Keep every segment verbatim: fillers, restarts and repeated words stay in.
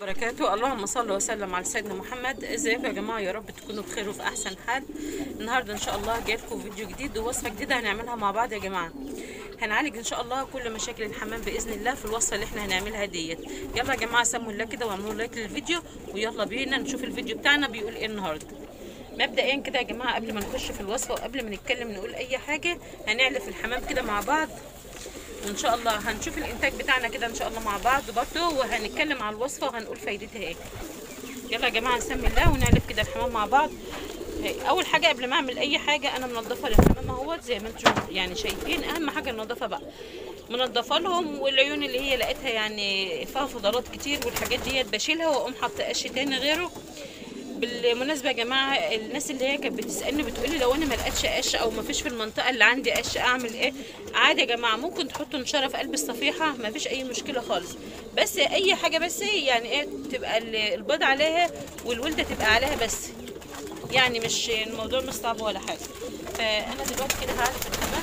وبركاته. اللهم صل وسلم على سيدنا محمد. ازيكم يا جماعه؟ يا رب تكونوا بخير وفي احسن حال. النهارده ان شاء الله جايلكم فيديو جديد ووصفه جديده هنعملها مع بعض يا جماعه. هنعالج ان شاء الله كل مشاكل الحمام باذن الله في الوصفه اللي احنا هنعملها ديت. يلا يا جماعه سموا الله كده واعملوا لايك للفيديو، ويلا بينا نشوف الفيديو بتاعنا بيقول ايه النهارده. مبدئيا كده يا جماعه قبل ما نخش في الوصفه وقبل ما نتكلم نقول اي حاجه، هنعلف الحمام كده مع بعض، وان شاء الله هنشوف الانتاج بتاعنا كده ان شاء الله مع بعض برضه، وهنتكلم على الوصفه وهنقول فايدتها ايه. يلا يا جماعه نسمي الله ونعلف كده الحمام مع بعض. اول حاجه قبل ما اعمل اي حاجه انا منضفه للحمام اهوت زي ما انتم يعني شايفين. اهم حاجه النظافه بقى، منضفه لهم، والعيون اللي هي لقيتها يعني فيها فضلات كتير والحاجات ديت بشيلها واقوم حاطه قش تاني غيره. بالمناسبه يا جماعه الناس اللي هي كانت بتسالني بتقولي لو انا ما لقيتش قش او ما فيش في المنطقه اللي عندي قش اعمل ايه؟ عادي يا جماعه، ممكن تحطوا نشاره في قلب الصفيحه، ما فيش اي مشكله خالص. بس اي حاجه بس يعني ايه تبقى البيض عليها والولده تبقى عليها بس، يعني مش الموضوع مش صعب ولا حاجه. فانا دلوقتي كده هعرف الحمام،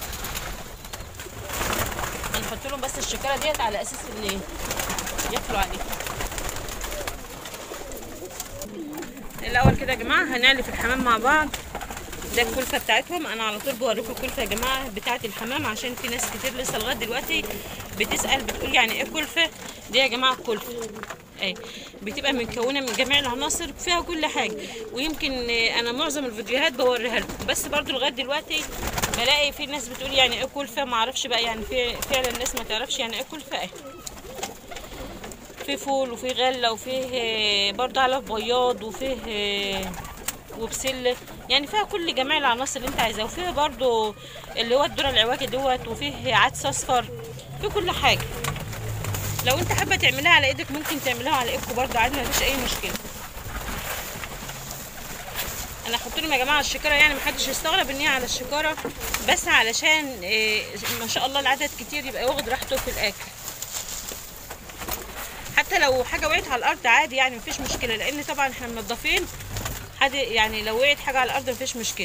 هنحط لهم بس الشكاره ديت على اساس ان ياكلوا عليها. الاول كده يا جماعه هنعلف الحمام مع بعض. ده الكلفه بتاعتهم، انا على طول بوريكم الكلفه يا جماعه بتاعه الحمام، عشان في ناس كتير لسه لغايه دلوقتي بتسال بتقول يعني ايه كلفه. دي يا جماعه الكلفه اهي بتبقى مكونه من جميع العناصر، فيها كل حاجه، ويمكن انا معظم الفيديوهات بوريها لكم، بس برضو لغايه دلوقتي بلاقي في ناس بتقول يعني ايه كلفه، ما اعرفش بقى يعني في فعلا الناس ما تعرفش يعني ايه كلفه. اهي في فول وفي غله وفيه برضه علف بياض وفيه وبسله، يعني فيها كل جميع العناصر اللي انت عايزاها، وفيها برضه اللي هو الذره العواجي دوت، وفيه عدس اصفر، في كل حاجه. لو انت حابه تعملها على ايدك ممكن تعملها على ايدكم برضه عادي، مفيش اي مشكله. انا هحط لهم يا جماعه الشكاره، يعني محدش يستغرب ان هي على الشكاره، بس علشان اه ما شاء الله العدد كتير يبقى واخد راحته في الاكل. حتى لو حاجه وقعت على الارض عادي يعني مفيش مشكله، لان طبعا احنا منضفين حد، يعني لو وقعت حاجه على الارض مفيش مشكله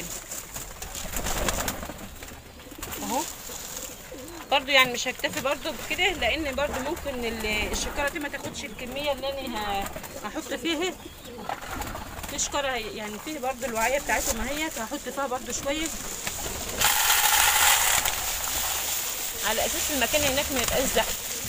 اهو. برضو يعني مش هكتفي برضو بكده، لان برضو ممكن الشكاره دي ما تاخدش الكميه اللي انا هحط فيها. في شكاره يعني فيه برضو الوعيه بتاعتهم اهيت، هحط فيها برضو شويه على اساس المكان هناك ما يبقاش زحمه.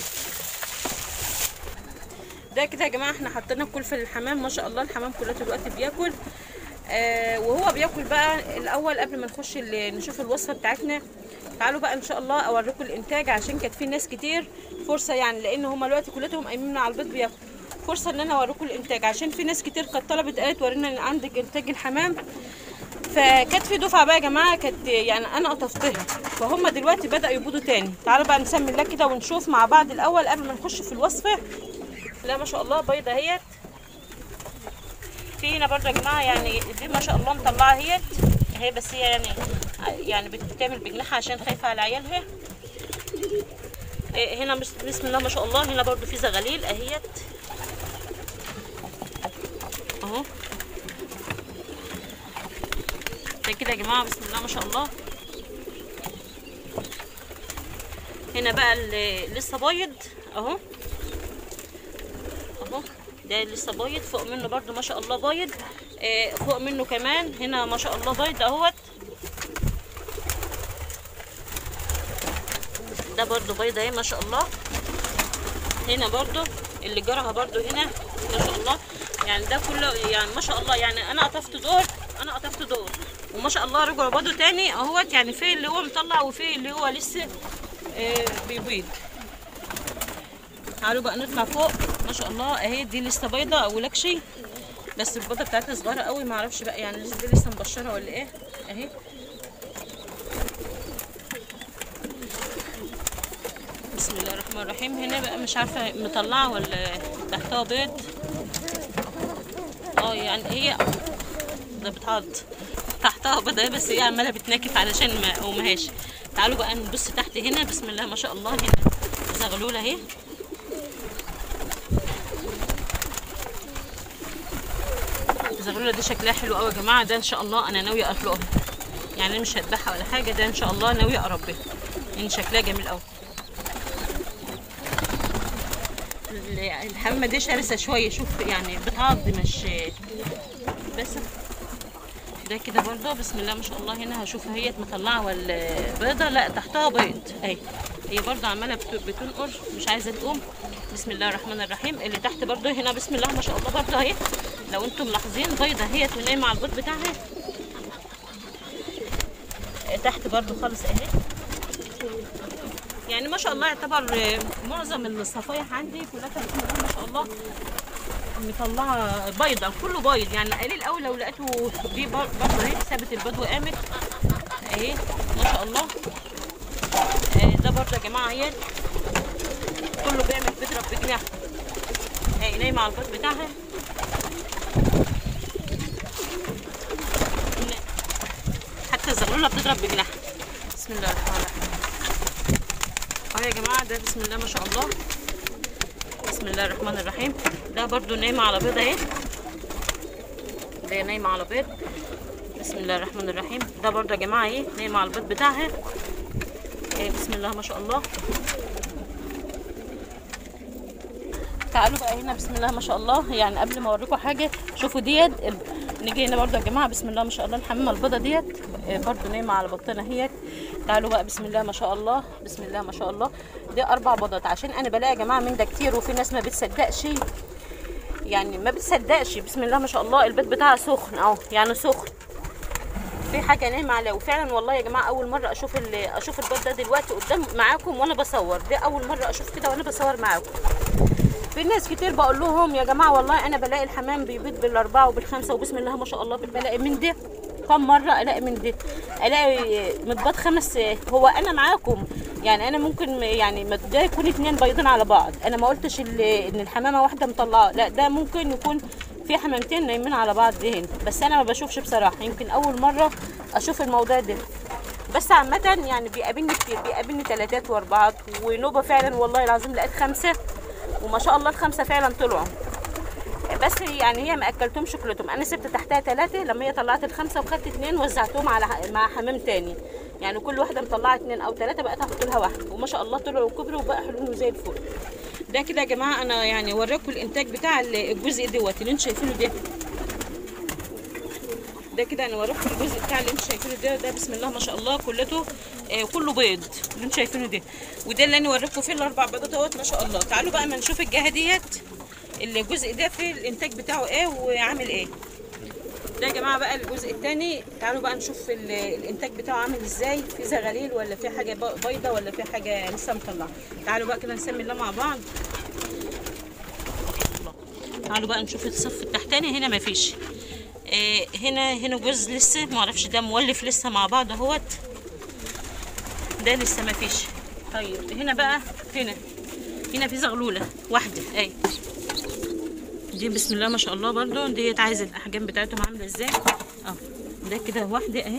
ده كده يا جماعه احنا حطينا الكلفه للحمام، ما شاء الله الحمام كله دلوقتي بياكل. آه وهو بياكل بقى الاول قبل ما نخش نشوف الوصفه بتاعتنا، تعالوا بقى ان شاء الله اوريكم الانتاج، عشان كانت في ناس كتير فرصه يعني، لان هم دلوقتي كلهم قايمين على البيض بياكلوا، فرصه ان انا اوريكم الانتاج، عشان في ناس كتير كانت طلبت قالت ورينا عندك انتاج الحمام. فكانت في دفعه بقى يا جماعه كانت يعني انا قطفتها، فهم دلوقتي بداوا يبيضوا تاني. تعالوا بقى نسمي الله كده ونشوف مع بعض الاول قبل ما نخش في الوصفه. لا ما شاء الله بيضه اهيت. في هنا برضه يا جماعه يعني دي ما شاء الله مطلعه اهيت اهي، بس هي يعني يعني بتعمل بجناحها عشان خايفه على عيالها. هنا بسم الله ما شاء الله، هنا برضه في زغاليل اهيت اهو. ده كده يا جماعه بسم الله ما شاء الله. هنا بقى اللي لسه بايض اهو اهو، ده لسه بايض، فوق منه برضو ما شاء الله بايض، آه فوق منه كمان هنا ما شاء الله بايض اهوت. ده برضو بيض اهي ما شاء الله. هنا برضو اللي جرها برضو هنا ما شاء الله، يعني ده كله يعني ما شاء الله، يعني انا قطفت دور انا قطفت دور وما شاء الله رجعوا برضو تاني اهوت، يعني في اللي هو مطلع وفي اللي هو لسه آه بيبيض. تعالوا بقى نطلع فوق ما شاء الله اهي، دي لسه بيضه او لكشي، بس البيضه بتاعتها صغيره قوي، ما اعرفش بقى يعني دي لسه مبشره ولا ايه اهي. بسم الله الرحمن الرحيم. هنا بقى مش عارفه مطلعه ولا تحتها بيض اه، يعني هي ده بتعض تحتها بيضه بس هي عماله بتناكف علشان ما قومهاش. تعالوا بقى نبص تحت هنا بسم الله ما شاء الله. هنا زغلوله اهي، الزغلوله دي شكلها حلو قوي يا جماعه. ده ان شاء الله انا ناويه اطلقها، يعني انا مش هذبحها ولا حاجه، ده ان شاء الله ناويه اربيها لان شكلها جميل قوي. الحمامه دي شرسه شويه، شوف يعني بتعض مش بس. ده كده برضه بسم الله ما شاء الله. هنا هشوف هي مطلعه ولا بيضه، لا تحتها بيض اهي، هي برضه عماله بتنقر مش عايزه تقوم. بسم الله الرحمن الرحيم. اللي تحت برضه هنا بسم الله ما شاء الله برضه اهي، لو انتم ملاحظين بيضه هي ونايمه على البيض بتاعها تحت برضه خالص اهي. يعني ما شاء الله يعتبر معظم الصفايح عندي كلها بسم الله ما شاء الله مطلعه بيضه، كله بيض يعني. قليل قوي لو لقيته دي برضه اهي سابت البيض وقامت اهي ما شاء الله. ده برضه يا جماعه اهي كله بيعمل بيضرب بجناح اهي، نايمه على البيض بتاعها. حتى الزغلوله بتضرب بجناحها. بسم الله الرحمن الرحيم اهو يا جماعه. ده بسم الله ما شاء الله. بسم الله الرحمن الرحيم. ده برضو نايمه على بيض اهي، ده نايمه على بيض. بسم الله الرحمن الرحيم. ده برضو يا جماعه اهي نايمه على البيض بتاعها اهي بسم الله ما شاء الله. تعالوا بقى هنا بسم الله ما شاء الله. يعني قبل ما اوريكم حاجه شوفوا ديت، نيجي هنا برضو يا جماعه بسم الله ما شاء الله. الحمامه البيضه ديت برضو نايمه على بطنها اهيت. تعالوا بقى بسم الله ما شاء الله. بسم الله ما شاء الله. دي اربع بيضات، عشان انا بلاقي يا جماعه من ده كتير وفي ناس ما بتصدقش، يعني ما بتصدقش. بسم الله ما شاء الله البيض بتاعها سخن اهو، يعني سخن في حاجه نايمه عليه. وفعلا والله يا جماعه اول مره اشوف اشوف البيض ده دلوقتي قدام معاكم وانا بصور. ده اول مره اشوف كده وانا بصور معاكم. في ناس كتير بقول لهم يا جماعه والله انا بلاقي الحمام بيبيض بالاربعه وبالخمسه وبسم الله ما شاء الله. بلاقي من ده كم مره الاقي من ده الاقي متباض خمس. هو انا معاكم يعني انا ممكن يعني ده يكون اتنين بيضين على بعض. انا ما قلتش ان الحمامه واحده مطلعه، لا ده ممكن يكون في حمامتين نايمين على بعض هنا، بس انا ما بشوفش بصراحه. يمكن اول مره اشوف الموضوع ده، بس عامه يعني بيقابلني كتير، بيقابلني ثلاثات واربعات ونوبه. فعلا والله العظيم لقيت خمسه وما شاء الله الخمسه فعلا طلعوا، بس يعني هي ما اكلتهمش كلتهم. انا سبت تحتها ثلاثه، لما هي طلعت الخمسه وخدت اثنين وزعتهم على مع حمام تاني، يعني كل واحده مطلعه اثنين او ثلاثه بقيت احط لها واحده وما شاء الله طلعوا وكبروا وبقى حلوين وزي الفل. ده كده يا جماعه انا يعني اوريكم الانتاج بتاع الجزء دوت اللي انتم شايفينه ده. ده كده انا اوريكم الجزء بتاع اللي انتم شايفينه ده. ده بسم الله ما شاء الله كلته آه كله بيض اللي انتم شايفينه ده، وده اللي انا اوريكم فيه الاربع بيضات اهوت ما شاء الله. تعالوا بقى ما نشوف الجهه ديت الجزء ده في الانتاج بتاعه ايه وعامل ايه. ده يا جماعه بقى الجزء الثاني. تعالوا بقى نشوف الانتاج بتاعه عامل ازاي، في زغاليل ولا في حاجه بيضه ولا في حاجه لسه مطلعه. تعالوا بقى كده نسمي الله مع بعض. تعالوا بقى نشوف الصف التحتاني. هنا مفيش آه هنا هنا جزء لسه ما اعرفش ده مولف لسه مع بعض اهوت، ده لسه مفيش. طيب هنا بقى هنا هنا في زغلوله واحده اهي، دي بسم الله ما شاء الله برضو ديت عايزه الاحجام بتاعتهم عامله ازاي اهو. ده كده واحده اهي.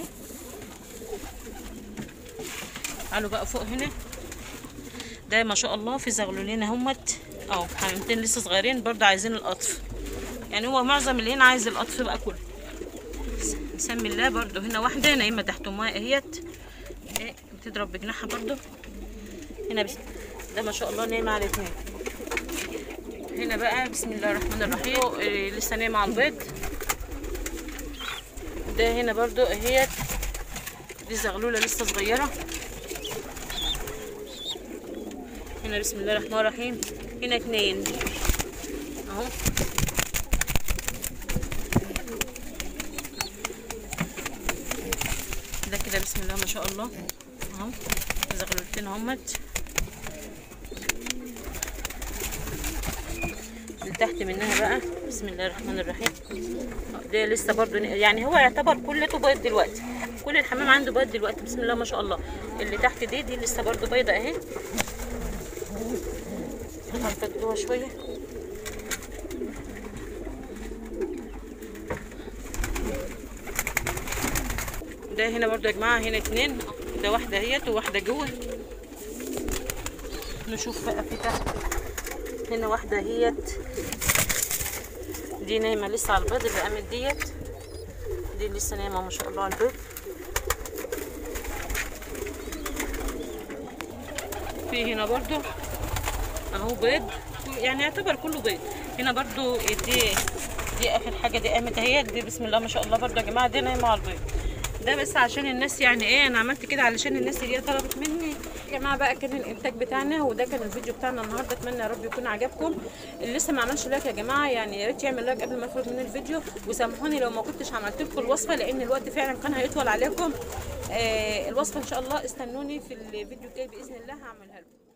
تعالوا بقى فوق هنا. ده ما شاء الله في زغلولين اهمت اهو، حمامتين لسه صغيرين برضو عايزين القطف، يعني هو معظم اللي هنا عايز القطف بقى كله. نسمي الله. برضو هنا واحده نايمه تحت امها اهيت ايه بتضرب بجناحها برضو. هنا بس ده ما شاء الله نايمه على اتنين. هنا بقى بسم الله الرحمن الرحيم لسه نايمه على البيض. ده هنا برضو اهيت دي زغلوله لسه صغيره. هنا بسم الله الرحمن الرحيم هنا اتنين اهو. ده كده بسم الله ما شاء الله اهو زغلولتين اهمت. تحت منها بقى بسم الله الرحمن الرحيم. ده لسه برضو يعني هو يعتبر كلته بيض دلوقتي، كل الحمام عنده بيض دلوقتي بسم الله ما شاء الله. اللي تحت دي دي لسه برضو بيضه اهي. هنفتحوها شويه. ده هنا برضو يا جماعه هنا اتنين، ده واحده اهيت وواحده جوه. نشوف بقى في تحت هنا واحده اهيت دي نايمه لسه على البيض اللي قامت ديت، دي لسه نايمه ما شاء الله على البيض. في هنا برضو اهو بيض يعني يعتبر كله بيض. هنا برضو دي دي اخر حاجه، دي قامت اهي، دي بسم الله ما شاء الله برضو يا جماعه، دي نايمه على البيض. ده بس عشان الناس يعني ايه، انا عملت كده علشان الناس اللي هي طلبت مني يا جماعه. بقى كان الانتاج بتاعنا، وده كان الفيديو بتاعنا النهارده. اتمنى يا رب يكون عجبكم. اللي لسه ما عملش لايك يا جماعه يعني يا ريت يعمل لايك قبل ما يخرج من الفيديو، وسامحوني لو ما كنتش عملت لكم الوصفه لان الوقت فعلا كان هيطول عليكم. آه الوصفه ان شاء الله استنوني في الفيديو الجاي باذن الله هعملها لكم.